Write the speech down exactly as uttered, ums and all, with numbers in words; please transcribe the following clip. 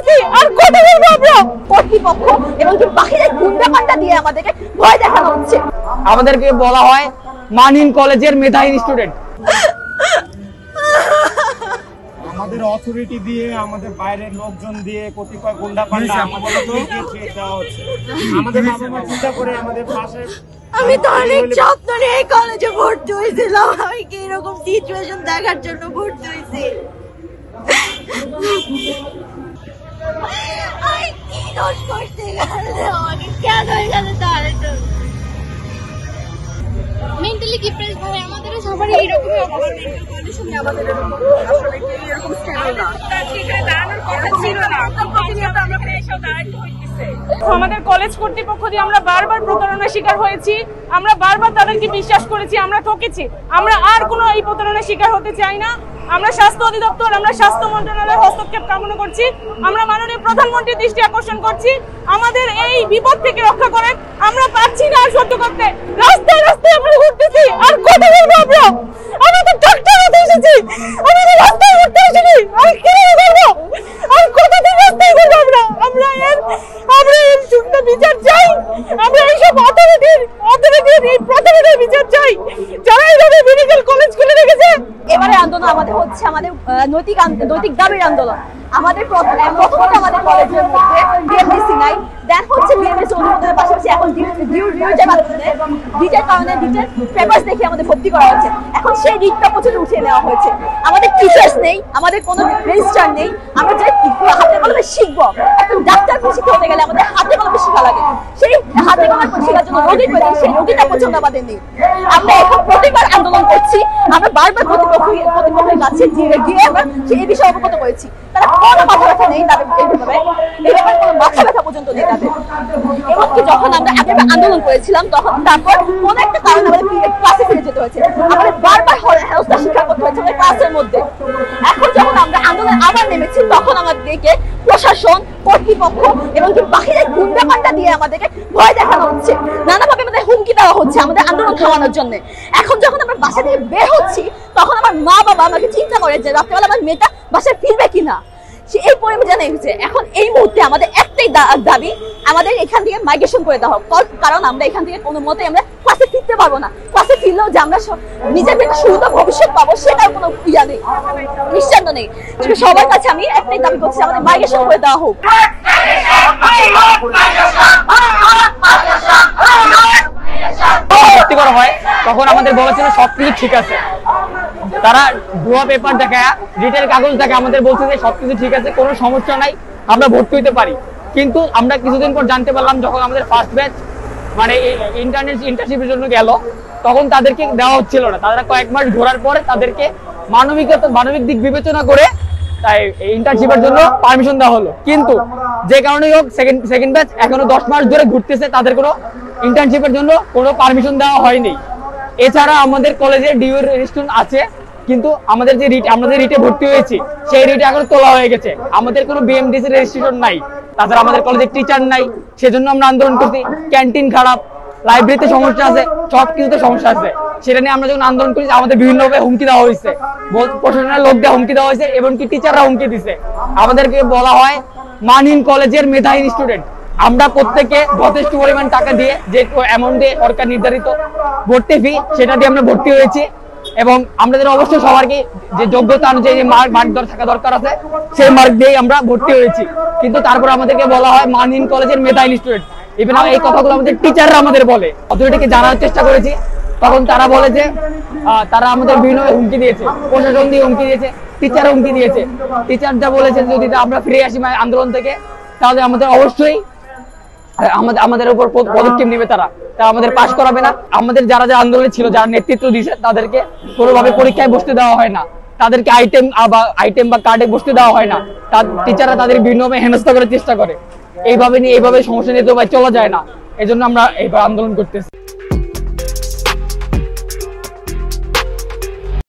করতেছি আর কত বলবো আমরা কর্তৃপক্ষ এবং কি বাহিরের গুন্ডাপান্ডা দিয়ে আমাদেরকে ভয় দেখানো হচ্ছে। আমাদেরকে বলা হয় মানহীন কলেজের মেধাহীন স্টুডেন্ট। আমাদের অথরিটি দিয়ে আমাদের বাইরের লোকজন দিয়ে কতিপয় গুন্ডাপান্ডা আমাদেরকে দেওয়া হচ্ছে। আমাদের বাবা মা চিন্তা করে আমাদের পাশে আমি তো অনেক যত্ন নিয়ে এই কলেজে ভর্তি হয়েছিলাম, আমি কি এরকম সিচুয়েশন দেখার জন্য ভর্তি হয়েছি। আমি কি দোষ করতে গেলে আমাকে কেন এখানে দাঁড়াতে মেন্টালি ডিপ্রেসড হয় আমাদের সবারই এইরকমই অবস্থা। মেন্টাল কন্ডিশনে আমাদের এরকম আসলে এরকম স্টেবল না, সেখানে দাঁড়ানোর কথা ছিল না, প্রতিনিয়ত আমরা প্রেশার দাঁড়াতে হইতেছে। আমাদের কলেজ কর্তৃপক্ষ দিয়ে আমরা বারবার প্রতারণার শিকার হয়েছি, আমরা বারবার তাদেরকে বিশ্বাস করেছি, আমরা ঠকেছি। আমরা আর কোনো এই প্রতারণার শিকার হতে চাই না। আমরা স্বাস্থ্য অধিদপ্তর, আমরা স্বাস্থ্য মন্ত্রণালয়ের হস্তক্ষেপ কামনা করছি। আমরা মাননীয় প্রধানমন্ত্রীর দৃষ্টি আকর্ষণ করছি, আমাদের এই বিপদ থেকে রক্ষা করেন। আমরা পারছি না আর সহ্য করতে, রাস্তায় রাস্তায় আমরা ঘুরতেছি আর কত বলবো আমরা। আমি তো ডাক্তার হতে এসেছি, আমি তো রাস্তায় ঘুরতে আসিনি। আমি কি করবো আর কতদিন রাস্তায় ঘুরবো আমরা? আমরা এর আমরা এর যুক্ত বিচার চাই। আমরা এইসব অথরিটির অথরিটির এই প্রতারণার বিচার চাই যারা এইভাবে মেডিকেল কলেজ খুলে রেখেছে। এবারে আন্দোলন আমাদের হচ্ছে আমাদের নৈতিক নৈতিক দাবির আন্দোলন। আমাদের প্রথমত আমাদের কলেজের মধ্যে বিএমডিসি নাই, দেন হচ্ছে বিএমএস অনুমোদনের পাশাপাশি এখন ডিউটির মাধ্যমে ডিটের কারণে ডিটের পেপারস দেখে আমাদের ভর্তি করা হচ্ছে। এখন সেই রিটটা পর্যন্ত উঠিয়ে নেওয়া হয়েছে। আমাদের টিচার্স নেই, আমাদের কোনো রেজিস্ট্রার নেই। আমরা যে হাতে কলমে শিখবো, একজন ডাক্তার শিক্ষা হতে গেলে আমাদের হাতে কলমে শেখা লাগে। সেই হাতে কলমে শেখার জন্য রোগী পেলে সেই রোগীটা পর্যন্ত আমাদের নেই। আমরা এখন প্রতিবার আন্দোলন করছি, আমরা বারবার কর্তৃপক্ষ কর্তৃপক্ষের কাছে গিয়ে আমরা সেই বিষয়ে অবগত করেছি। তারা কোনো মাথা ব্যথা নেই, তাদের এইভাবে এই ব্যাপারে কোনো মাথা ব্যথা পর্যন্ত নেই তাদের। এমনকি যখন আমরা আগের আন্দোলন করেছিলাম তখন তারপর কোনো একটা কারণে আমাদের ক্লাসে ফিরে যেতে হয়েছে, আমাদের বারবার হেলথটা শিক্ষা করতে হয়েছে আমাদের ক্লাসের মধ্যে। এখন যখন আমরা আন্দোলন আবার নেমেছি তখন আমাদেরকে প্রশাসন, কর্তৃপক্ষ এবং কি বাহিরের গুন্ডাপান্ডা দিয়ে আমাদেরকে ভয় দেখানো হচ্ছে, নানাভাবে আমাদের হুমকি দেওয়া হচ্ছে আমাদের আন্দোলন থামানোর জন্য। এখন যখন আমরা বাসা থেকে বের হচ্ছি তখন আমার মা বাবা আমাকে চিন্তা করে যে রাত্রেবেলা আমার মেয়েটা বাসায় ফিরবে কিনা, সে এই পরিমাণে হয়েছে। এখন এই মুহূর্তে আমাদের একটাই দাবি, আমাদের এখান থেকে মাইগ্রেশন করে দেওয়া হোক, কারণ আমরা এখান থেকে কোনো মতে আমরা ক্লাসে ফিরতে পারবো না। ক্লাসে ফিরলেও যে আমরা নিজের একটা সুন্দর ভবিষ্যৎ পাবো সেটার কোনো ইয়া নেই, নিশ্চিন্ত নেই। সবার কাছে আমি একটাই দাবি করছি, আমাদের মাইগ্রেশন করে দেওয়া হোক। ভর্তি করা হয় তখন আমাদের বলেছিল সবকিছু ঠিক আছে, তারা ভুয়া পেপার দেখায় রিটের কাগজ দেখে আমাদের বলছে যে সবকিছু ঠিক আছে, কোনো সমস্যা নাই, আমরা ভর্তি হইতে পারি। কিন্তু আমরা কিছুদিন পর জানতে পারলাম যখন আমাদের ফার্স্ট ব্যাচ মানে ইন্টারনেট ইন্টার্নশিপের জন্য গেল তখন তাদেরকে দেওয়া হচ্ছিল না। তারা কয়েক মাস ঘোরার পরে তাদেরকে মানবিকতা মানবিক দিক বিবেচনা করে তাই ইন্টার্নশিপের জন্য পারমিশন দেওয়া হলো। কিন্তু যে কারণেই হোক সেকেন্ড সেকেন্ড ব্যাচ এখনো দশ মাস ধরে ঘুরতেছে, তাদের কোনো ইন্টার্নশিপের জন্য কোনো পারমিশন দেওয়া হয়নি। এছাড়া আমাদের কলেজে ডিউ রেজিস্ট্রেশন আছে, কিন্তু আমাদের যে রিট আমরা যে রিটে ভর্তি হয়েছি সেই রিটে এখন তোলা হয়ে গেছে, আমাদের কোনো বিএমডিসি রেজিস্ট্রেশন নাই। তাছাড়া আমাদের কলেজে টিচার নাই, সেজন্য আমরা আন্দোলন করছি। ক্যান্টিন খারাপ, লাইব্রেরিতে সমস্যা আছে, সব কিছুতে সমস্যা আছে। সেটা নিয়ে আমরা যখন আন্দোলন করেছি আমাদের বিভিন্নভাবে হুমকি দেওয়া হয়েছে, প্রশাসনের লোক দিয়ে হুমকি দেওয়া হয়েছে, এমনকি টিচাররা হুমকি দিছে। আমাদেরকে বলা হয় মানহীন কলেজের মেধাহীন স্টুডেন্ট। আমরা প্রত্যেকে যথেষ্ট পরিমাণ টাকা দিয়ে যে অ্যামাউন্ট দিয়ে সরকার নির্ধারিত ভর্তি ফি সেটা দিয়ে আমরা ভর্তি হয়েছি, এবং আমাদের অবশ্যই সবারকে যে যোগ্যতা অনুযায়ী যে মার্ক মার্ক থাকা দরকার আছে সেই মার্ক দিয়েই আমরা ভর্তি হয়েছি। কিন্তু তারপর আমাদেরকে বলা হয় মানহীন কলেজের মেধাহীন স্টুডেন্ট। ইভেন এই কথাগুলো আমাদের টিচাররা আমাদের বলে, অথরিটিকে জানার চেষ্টা করেছি, তখন তারা বলে যে তারা আমাদের বিভিন্ন হুমকি দিয়েছে, প্রশাসন দিয়ে হুমকি দিয়েছে, টিচার হুমকি দিয়েছে। টিচার যা বলেছে যদি আমরা ফিরে আসি আন্দোলন থেকে তাহলে আমাদের অবশ্যই আমাদের আমাদের উপর পদক্ষেপ নেবে, তারা তারা আমাদের পাশ করাবে না। আমাদের যারা যারা আন্দোলনে ছিল, যারা নেতৃত্ব দিয়েছে তাদেরকে কোনোভাবে পরীক্ষায় বসতে দেওয়া হয় না, তাদেরকে আইটেম বা আইটেম বা কার্ডে বসতে দেওয়া হয় না। টিচাররা তাদের বিভিন্নভাবে হেনস্থা করার চেষ্টা করে। এইভাবে নিয়ে এইভাবে সমস্যা নিয়ে তো ভাই চলা যায় না, এই জন্য আমরা এইভাবে আন্দোলন করতেছি।